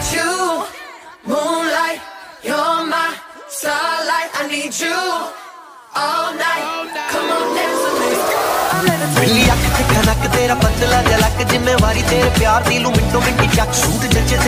got you, moonlight, you're my starlight. I need you all night. Come on, dance with me. I'm levitating. बिल्ली अख ते खनक तेरा पतला झलक जिम्मेवारी तेरे प्यार दी लू मिंटो मिंटी चक सूट जचे